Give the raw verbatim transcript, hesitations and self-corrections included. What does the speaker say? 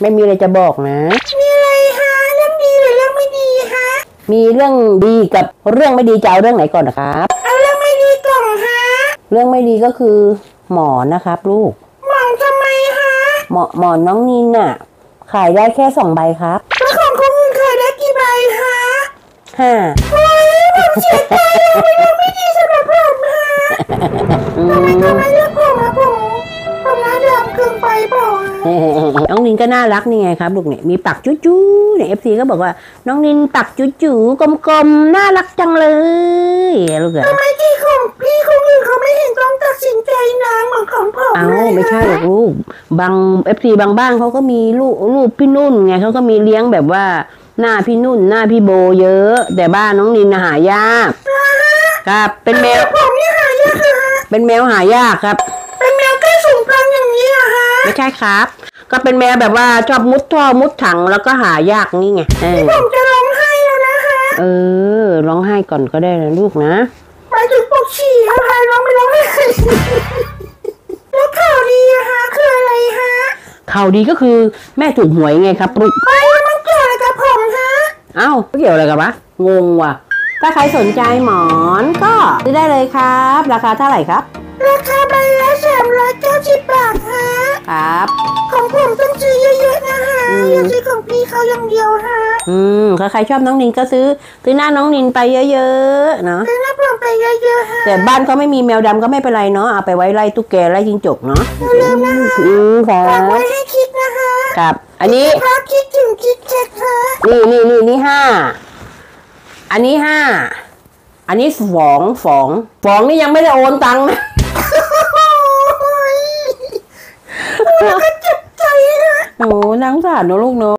ไม่มีอะไรจะบอกนะมีอะไรฮะเรื่องดีหรือเรื่องไม่ดีฮะมีเรื่องดีกับเรื่องไม่ดีจะเอาเรื่องไหนก่อนนะครับเอาเรื่องไม่ดีก่อนฮะเรื่องไม่ดีก็คือหมอนนะครับลูกหมอนทำไมฮะหมอนหมอนน้องนินน่ะขายได้แค่สองใบครับแล้วของคนอื่นขายได้กี่ใบฮะห้าโอ้ยผมเสียใจเลยเป็นเรื่องไม่ดีสำหรับผมฮะทำไมทำไมเลือกผมอะผมผมน่าดำเกินไปเปล่าน้องนินก็น่ารักนี่ไงครับลูกเนี่ยมีปักจุ๊จู๊เนี่ยเอฟซีก็บอกว่าน้องนินปักจุ๊จู๊กลมๆน่ารักจังเลยลูกเอ๋ยทำไมที่ของพี่คนอื่นเขาไม่เห็นต้องตัดสินใจนานเหมือนของผมเอาไม่ใช่หรอกลูกบางเอฟซีบางบ้านเขาก็มีลูกลูกพี่นุ่นไงเขาก็มีเลี้ยงแบบว่าหน้าพี่นุ่นหน้าพี่โบเยอะแต่บ้านน้องนินหายากครับเป็นแมวผมนี่หายากค่ะเป็นแมวหายากครับเป็นแมวใกล้สูงกลางอย่างนี้อะฮะไม่ใช่ครับก็เป็นแมวแบบว่าชอบมุดท่อมุดถังแล้วก็หายากนี่ไงผมจะร้องไห้แล้วนะคะเออร้องไห้ก่อนก็ได้นะลูกนะไปถึงปกฉี่อะไรร้องไม่ร้องไห้แล้วข่าวดีอะฮะคืออะไรฮะข่าวดีก็คือแม่ถูกหวยไงครับลูกไอ้มันเกี่ยวอะไรกับผมฮะเอ้าเกี่ยวอะไรกับวะงงว่ะถ้าใครสนใจหมอนก็ซื้อได้เลยครับราคาเท่าไหร่ครับราคาใบละสามร้อยเก้าสิบบาทฮะครับของผมต้องซื้อเยอะๆนะฮะอย่าซื้อของพี่เขาอย่างเดียวฮะอืมถ้าใครชอบน้องนินก็ซื้อซื้อหน้าน้องนินไปเยอะๆเนาะซื้อหน้าผมไปเยอะๆฮะแต่บ้านเขาไม่มีแมวดำก็ไม่เป็นไรเนาะเอาไปไว้ไล่ตุ๊กแกไล่จิ้งจกเนาะลืมนะคะอืมครับฝากไว้ให้คิดนะคะครับอันนี้พาคิดถึงคิดเช็คฮะนี่นี่นี่นี่ห้าอันนี้ห้าอันนี้ฝองฝองฝองนี่ยังไม่ได้โอนตังค์นะก็เจ็บใจนะโอ้นั่งสารนะลูกเนาะ